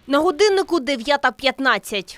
На годиннику 9:15.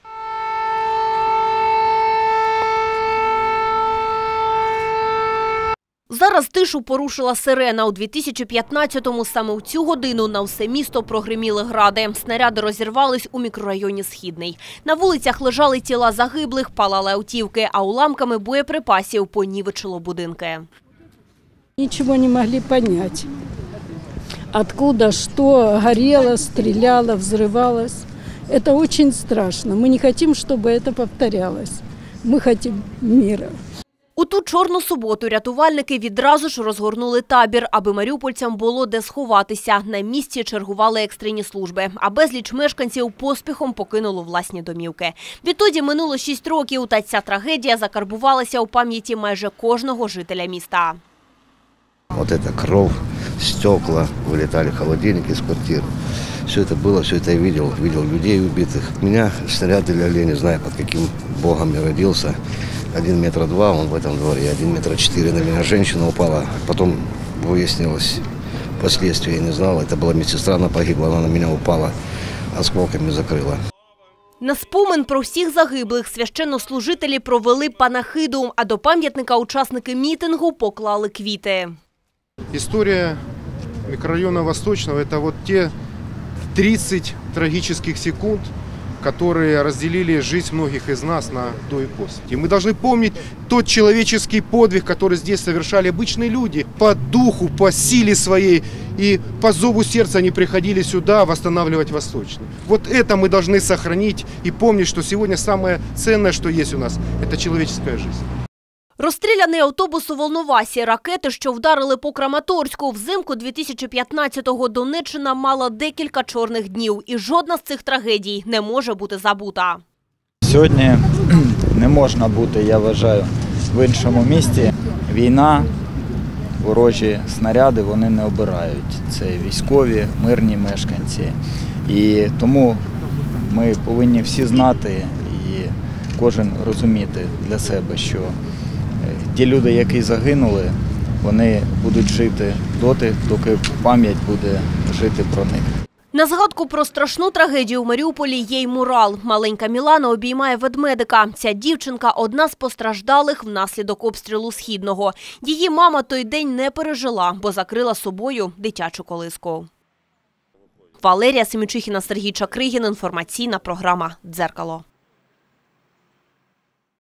Зараз тишу порушила сирена. У 2015-му саме у цю годину на все місто прогриміли гради. Снаряди розірвались у мікрорайоні Східний. На вулицях лежали тіла загиблих, палали автівки, а уламками боєприпасів понівечило будинки. Ничего не могли понять, откуда, что горело, стреляло, взрывалось. Это очень страшно. Мы не хотим, чтобы это повторялось. Мы хотим мира. У ту чорну суботу рятувальники відразу ж розгорнули табір, аби маріупольцям було де сховатися. На місці чергували екстрені служби, а безліч мешканців поспіхом покинуло власні домівки. Відтоді минуло 6 років, та ця трагедія закарбувалася у пам'яті майже кожного жителя міста. Вот это кровь, стекла, вылетали холодильники из квартир. Все это было, все это я видел людей убитых. Меня снаряды лягли, не знаю, под каким богом я родился. 1,2 метра он в этом дворе, 1,4 метра на меня женщина упала. Потом выяснилось, впоследствии я не знал, это была медсестра, она погибла, она на меня упала, осколками закрыла. На спомин про всіх загиблих священнослужителі провели панахиду, а до пам'ятника учасники мітингу поклали квіти. История микрорайона Восточного – это вот те 30 трагических секунд, которые разделили жизнь многих из нас на до и после. И мы должны помнить тот человеческий подвиг, который здесь совершали обычные люди. По духу, по силе своей и по зову сердца они приходили сюда восстанавливать Восточный. Вот это мы должны сохранить и помнить, что сегодня самое ценное, что есть у нас – это человеческая жизнь. Розстріляний автобус у Волновасі, ракети, що вдарили по Краматорську. Взимку 2015-го Донеччина мала декілька чорних днів. І жодна з цих трагедій не може бути забута. Сьогодні не можна бути, я вважаю, в іншому місті. Війна, ворожі снаряди, вони не обирають. Це військові, мирні мешканці. І тому ми повинні всі знати і кожен розуміти для себе, що ті люди, які загинули, вони будуть жити доти, доки пам'ять буде жити про них. На згадку про страшну трагедію в Маріуполі є й мурал. Маленька Мілана обіймає ведмедика. Ця дівчинка – одна з постраждалих внаслідок обстрілу Східного. Її мама той день не пережила, бо закрила собою дитячу колиску. Валерія Семічихіна, Сергій Чакригін. Інформаційна програма «Дзеркало».